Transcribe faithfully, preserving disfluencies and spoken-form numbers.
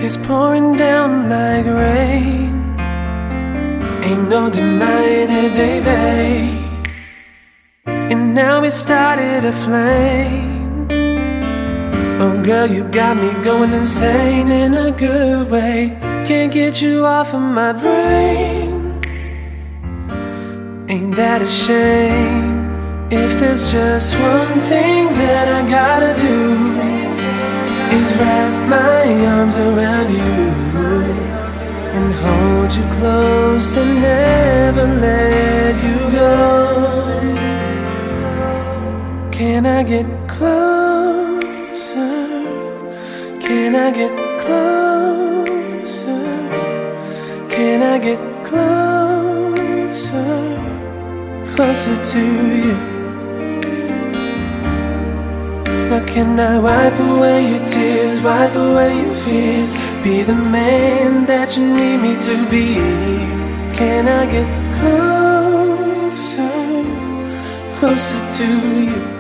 is pouring down like rain. Ain't no denying it, baby. And now we started a flame. Oh girl, you got me going insane in a good way. Can't get you off of my brain. Ain't that a shame? If there's just one thing that I gotta do, is wrap my arms around you and hold you close and never let you go. Can I get closer? Can I get closer? Can I get closer? Closer to you. Now can I wipe away your tears, wipe away your fears, be the man that you need me to be? Can I get closer, closer to you?